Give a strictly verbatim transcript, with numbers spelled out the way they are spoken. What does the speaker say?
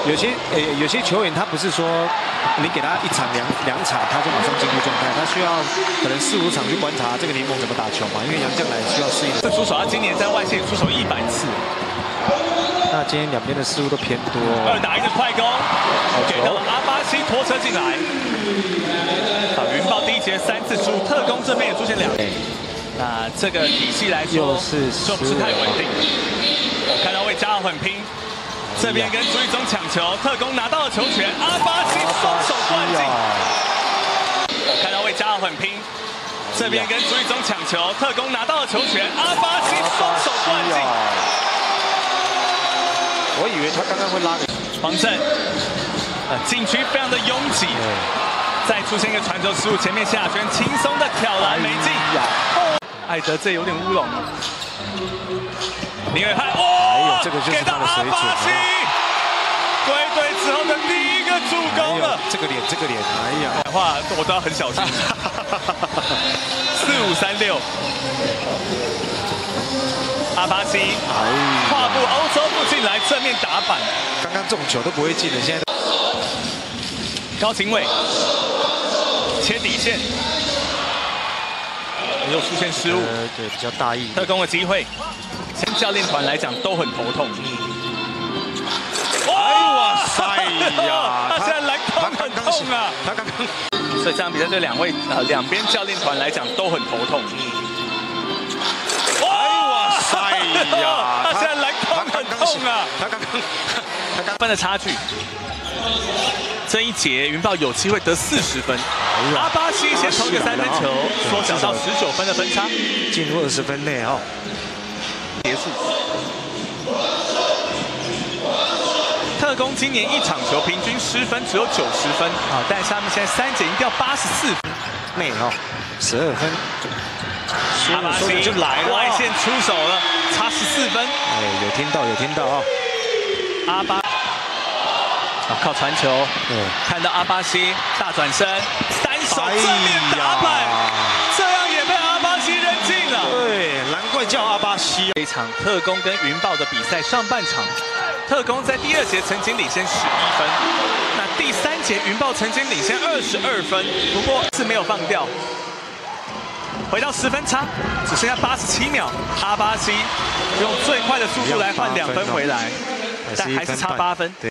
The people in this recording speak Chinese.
有些呃有些球员他不是说你给他一场两两场他就马上进入状态，他需要可能四五场去观察这个联盟怎么打球嘛，因为杨将来需要适应。 这出手他今年在外线出手一百次。 那今天两边的失误都偏多。 二打一的快攻，给到阿巴西拖车进来。好，云豹第一节三次输，特攻这边也出现两。那这个体系来说就不是太稳定。我看到为加尔很拼。 这边跟朱一中抢球，特攻拿到了球权，阿巴西双手灌进。我看到为加尔很拼，这边跟朱一中抢球，特攻拿到了球权，阿巴西双手灌进。 我以为他刚刚会拉个黄振，呃，禁区非常的拥挤，再出现一个传球失误，前面谢亚轩轻松的挑篮没进。艾德这有点乌龙。林伟汉，哦， 这个就是他的水准。 归队之后的第一个助攻了， 这个脸，这个脸，哎呀， 话我都要很小心。四五三六，阿巴西，跨步欧洲步进来，正面打板。 刚刚这种球都不会进的，现在高勤伟切底线，又出现失误， 呃，对，比较大意。 特攻的机会。 前教练团来讲都很头痛。哇塞呀！他现在篮筐很痛啊！ 他刚刚， 所以这场比赛对两位呃两边教练团来讲都很头痛。哇塞呀！他现在篮筐很痛啊！ 他刚刚， 他刚分的差距。这一节云豹有机会得四十分。阿巴西先投一个三分球，缩小到十九分的分差， 进入二十分内哦。 结束。特攻今年一场球平均失分只有九十分啊，但是他们现在三节已经掉八十四分， 内哦，十二分。 阿巴西就来了，外线出手了，差十四分。 哎，有听到，有听到哦。 阿巴啊，靠传球， 嗯， 看到阿巴西大转身，单手正面打板，这样也被阿巴西扔进了。 对。 怪叫阿巴西。 这场特攻跟云豹的比赛上半场，特攻在第二节曾经领先十一分，那第三节云豹曾经领先二十二分，不过是没有放掉。回到十分差，只剩下八十七秒，阿巴西用最快的速度来换两分回来，但还是差八分。